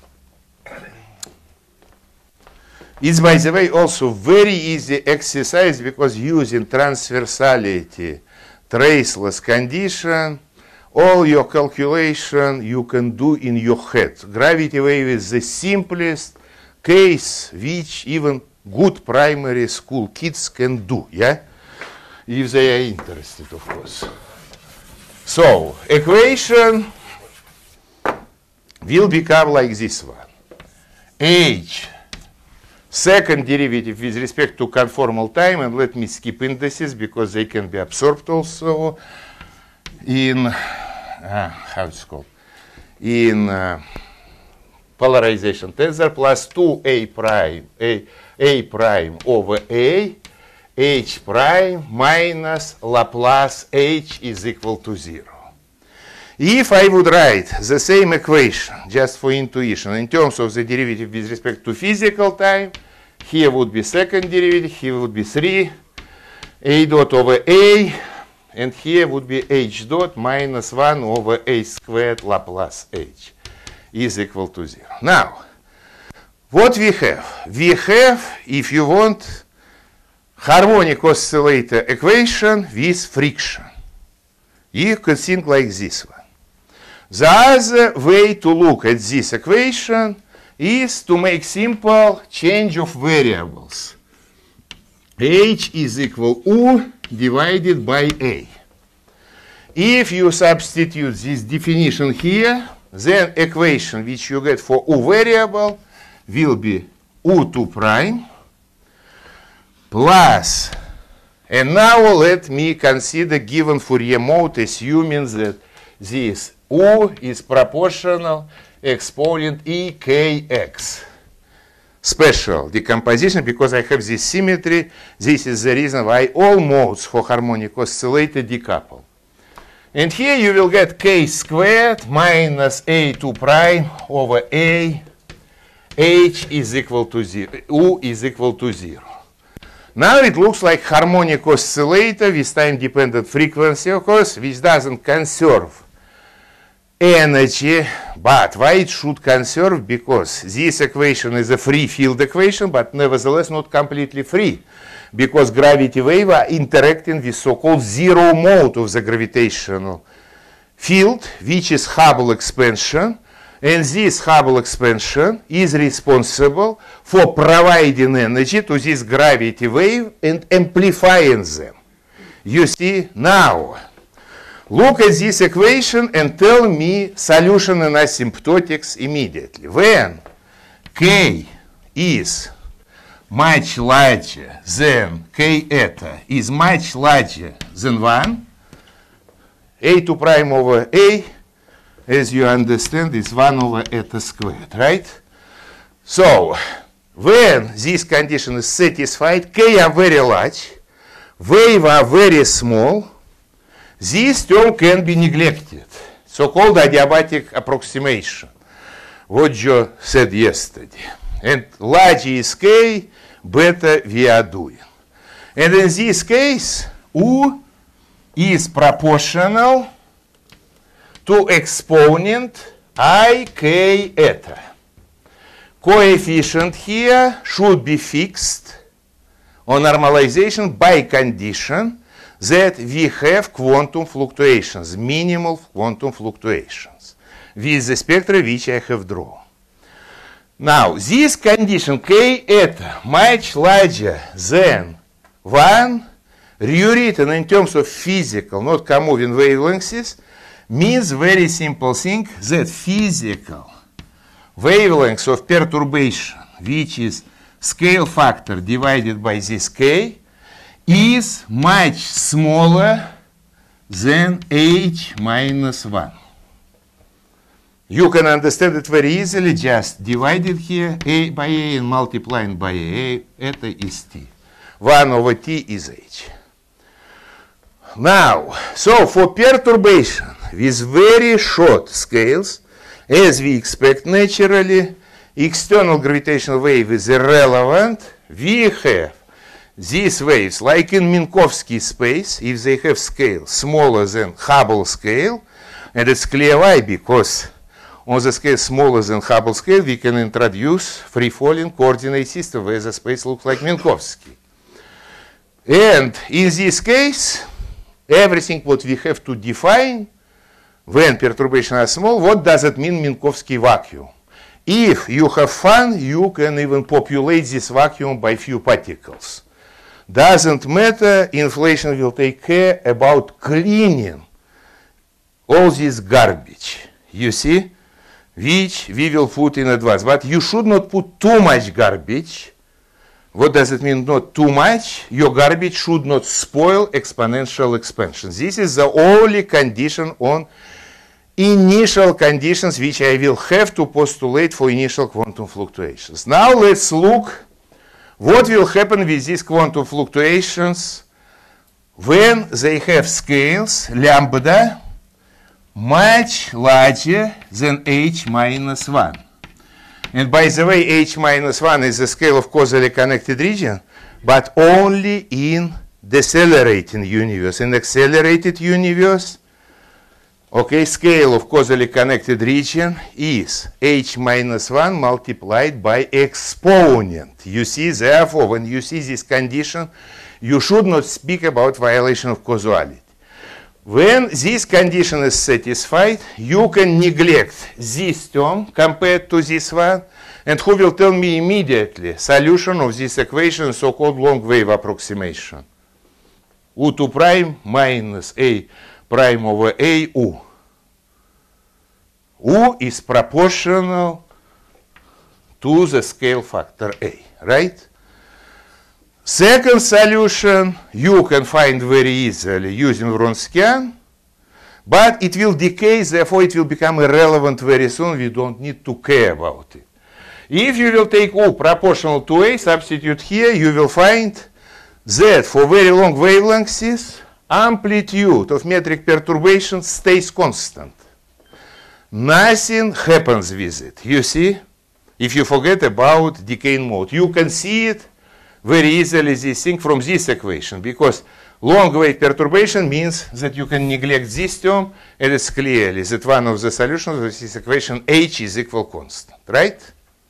It's, by the way, also very easy exercise, because using transversality, traceless condition, all your calculation you can do in your head. Gravity wave is the simplest case which even good primary school kids can do, yeah? If they are interested, of course. So, equation will become like this one. H, second derivative with respect to conformal time, and let me skip indices because they can be absorbed also in, uh, how it's called, in uh, polarization tensor plus two a prime, a, a prime over a, h prime minus Laplace h is equal to zero. If I would write the same equation, just for intuition, in terms of the derivative with respect to physical time, here would be second derivative, here would be three, a dot over a, and here would be h dot minus one over a squared Laplace h is equal to zero. Now, what we have? We have, if you want, harmonic oscillator equation with friction. You could think like this one. The other way to look at this equation is to make simple change of variables. H is equal U divided by A. If you substitute this definition here, then equation which you get for U variable will be U two prime plus, and now let me consider given Fourier mode, assuming that this U is proportional exponent E K X. Special decomposition, because I have this symmetry. This is the reason why all modes for harmonic oscillator decouple. And here you will get k squared minus a two prime over a, h is equal to zero, U is equal to zero. Now it looks like harmonic oscillator with time-dependent frequency, of course, which doesn't conserve energy, but why it should conserve? Because this equation is a free field equation, but nevertheless not completely free, because gravity waves are interacting with so-called zero mode of the gravitational field, which is Hubble expansion, and this Hubble expansion is responsible for providing energy to this gravity wave and amplifying them. You see now. Look at this equation and tell me solution in asymptotics immediately. When k is much larger than k eta is much larger than one, a two prime over a, as you understand, is one over eta squared, right? So, when this condition is satisfied, k are very large, waves are very small, this term can be neglected, so-called adiabatic approximation, what Joe said yesterday. And large is k, better we are doing. And in this case, U is proportional to exponent I k eta. Coefficient here should be fixed on normalization by condition that we have quantum fluctuations, minimal quantum fluctuations, with the spectra which I have drawn. Now, this condition k eta much larger than one, rewritten in terms of physical, not comoving wavelengths, means very simple thing, that physical wavelengths of perturbation, which is scale factor divided by this k, is much smaller than h minus one. You can understand it very easily, just divided here a by a and multiplying by a, eta is t. one over t is h. Now, so for perturbation with very short scales, as we expect naturally, external gravitational wave is irrelevant. We have these waves, like in Minkowski space, if they have scale smaller than Hubble scale, and it's clear why, because on the scale smaller than Hubble scale, we can introduce free-falling coordinate system where the space looks like Minkowski. And in this case, everything what we have to define when perturbations are small, what does it mean Minkowski vacuum? If you have fun, you can even populate this vacuum by few particles. Doesn't matter, inflation will take care about cleaning all this garbage, you see, which we will put in advance. But you should not put too much garbage. What does it mean not too much? Your garbage should not spoil exponential expansion. This is the only condition on initial conditions which I will have to postulate for initial quantum fluctuations. Now let's look what will happen with these quantum fluctuations when they have scales lambda much larger than h minus one. And by the way, h minus one is the scale of causally connected region, but only in decelerating universe. In accelerated universe, okay, scale of causally connected region is h minus one multiplied by exponent. You see, therefore, when you see this condition, you should not speak about violation of causality. When this condition is satisfied, you can neglect this term compared to this one, and who will tell me immediately solution of this equation, so-called long wave approximation. U two prime minus A prime over A U. U is proportional to the scale factor A, right? Second solution you can find very easily using Wronskian, but it will decay, therefore it will become irrelevant very soon. We don't need to care about it. If you will take U proportional to A, substitute here, you will find that for very long wavelengths, amplitude of metric perturbation stays constant. Nothing happens with it. You see, if you forget about decaying mode, you can see it very easily, this thing, from this equation, because long wave perturbation means that you can neglect this term, and it's clearly that one of the solutions of this equation, H is equal constant, right?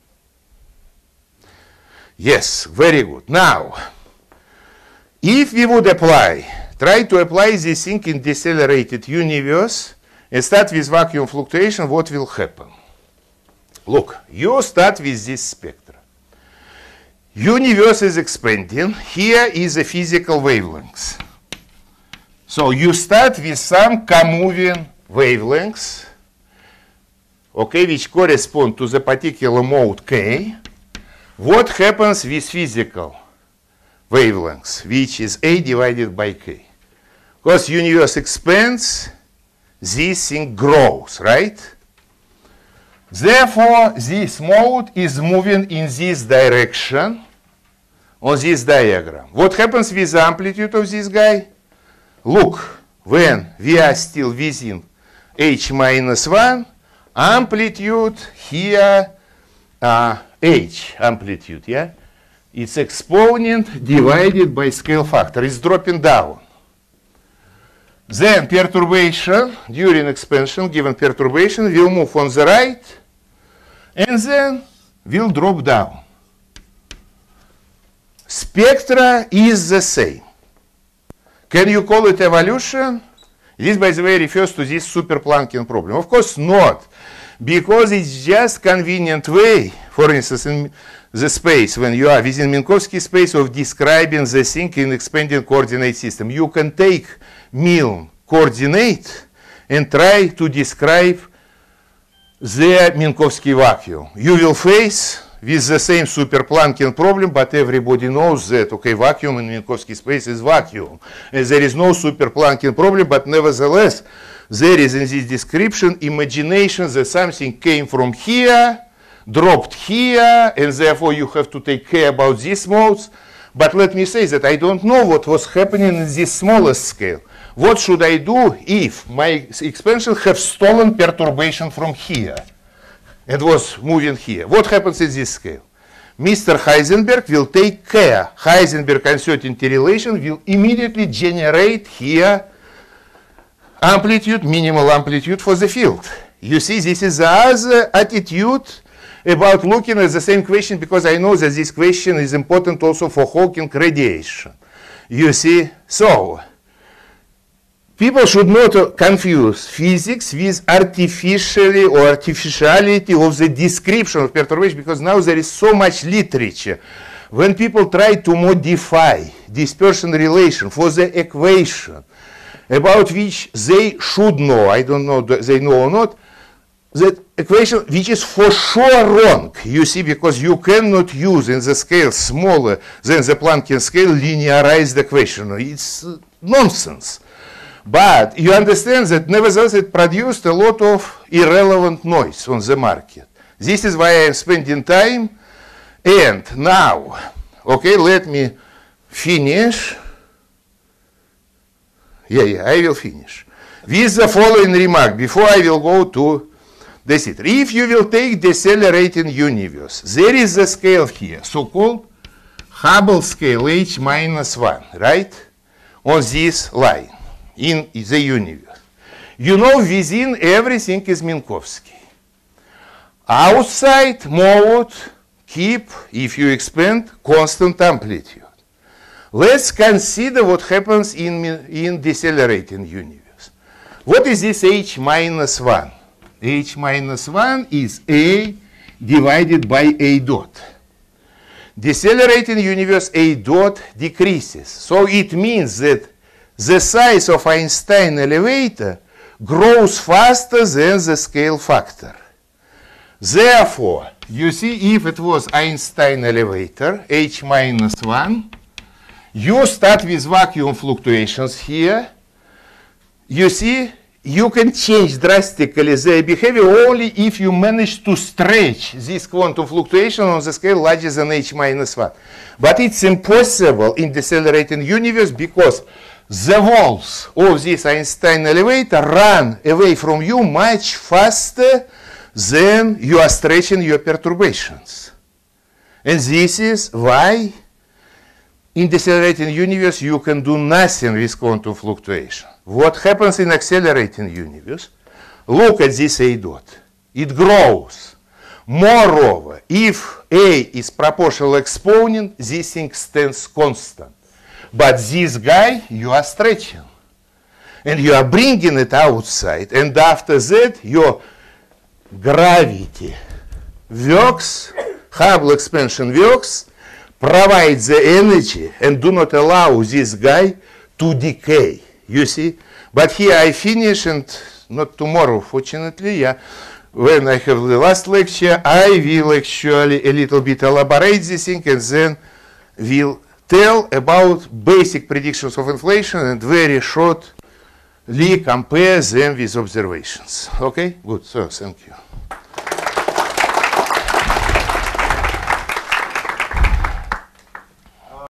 Yes, very good. Now, if we would apply, try to apply this thing in decelerated universe and start with vacuum fluctuation, what will happen? Look, you start with this spectra. Universe is expanding. Here is a physical wavelength. So you start with some comoving wavelengths, okay, which correspond to the particular mode K. What happens with physical wavelengths, which is A divided by K? Because universe expands, this thing grows, right? Therefore, this mode is moving in this direction on this diagram. What happens with the amplitude of this guy? Look, when we are still within h minus one, amplitude here, uh, h amplitude, yeah? It's exponent divided by scale factor. It's dropping down. Then perturbation during expansion, given perturbation, will move on the right and then will drop down. Spectra is the same. Can you call it evolution? This, by the way, refers to this super Planckian problem. Of course not, because it's just convenient way, for instance, in the space, when you are within Minkowski space, of describing the thing in expanding coordinate system. You can take Milne coordinate and try to describe the Minkowski vacuum. You will face with the same super Planckian problem, but everybody knows that, okay, vacuum in Minkowski space is vacuum. And there is no super Planckian problem, but nevertheless, there is in this description imagination that something came from here, dropped here, and therefore you have to take care about these modes. But let me say that I don't know what was happening in this smallest scale. What should I do if my expansion have stolen perturbation from here and was moving here? What happens in this scale? Mister Heisenberg will take care. Heisenberg uncertainty relation will immediately generate here amplitude, minimal amplitude for the field. You see, this is the other attitude about looking at the same question, because I know that this question is important also for Hawking radiation. You see, so people should not confuse physics with artificially or artificiality of the description of perturbation, because now there is so much literature. When people try to modify dispersion relation for the equation about which they should know, I don't know if they know or not, that equation which is for sure wrong, you see, because you cannot use in the scale smaller than the Planckian scale linearized equation. It's uh, nonsense. But you understand that nevertheless it produced a lot of irrelevant noise on the market. This is why I am spending time. And now, okay, let me finish. Yeah, yeah, I will finish. With the following remark, before I will go to the city. If you will take decelerating universe, there is a scale here, so-called Hubble scale H minus one, right? On this line, in the universe. You know, within everything is Minkowski. Outside mode keep, if you expand, constant amplitude. Let's consider what happens in, in decelerating universe. What is this H minus one? H minus one is A divided by A dot. Decelerating universe A dot decreases. So it means that the size of Einstein elevator grows faster than the scale factor. Therefore, you see, if it was Einstein elevator, H minus one, you start with vacuum fluctuations here. You see, you can change drastically their behavior only if you manage to stretch this quantum fluctuation on the scale larger than H minus one. But it's impossible in decelerating universe because the walls of this Einstein elevator run away from you much faster than you are stretching your perturbations. And this is why in decelerating universe you can do nothing with quantum fluctuation. What happens in accelerating universe? Look at this A dot. It grows. Moreover, if A is proportional exponent, this thing stands constant. But this guy, you are stretching. And you are bringing it outside. And after that, your gravity works, Hubble expansion works, provides the energy, and do not allow this guy to decay. You see? But here I finish, and not tomorrow, fortunately. Yeah. When I have the last lecture, I will actually a little bit elaborate this thing, and then will tell about basic predictions of inflation and very shortly compare them with observations. Okay? Good. So, thank you.